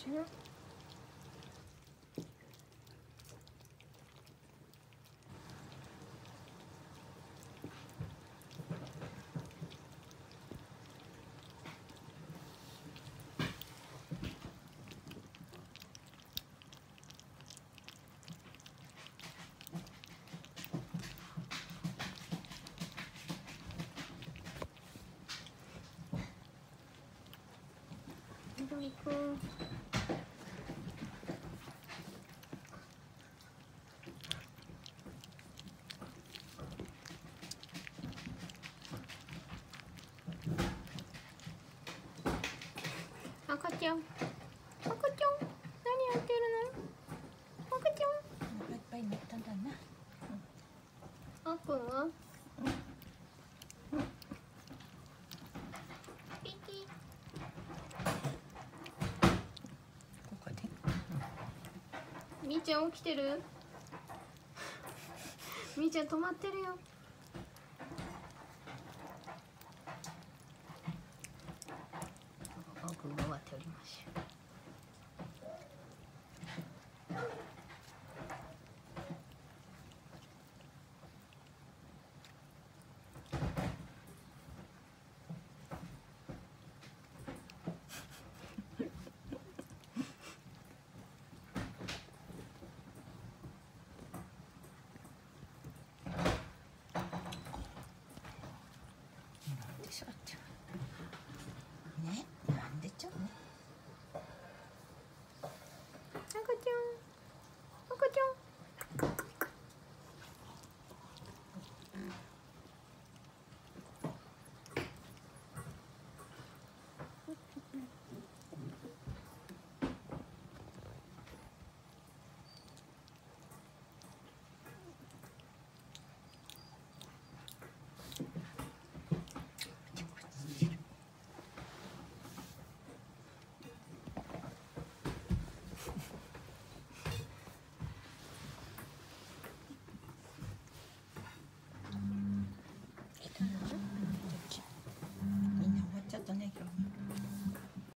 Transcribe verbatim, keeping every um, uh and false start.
しょ。どこ行く？赤ちゃん、赤ちゃん、何やってるの？赤ちゃん。お腹いっぱいになったんだな。あっくんは？ピキ。ここで。みーちゃん起きてる？みーちゃん止まってるよ。奥が終わっておりましょう。なんでしょうね。なんでしょうね。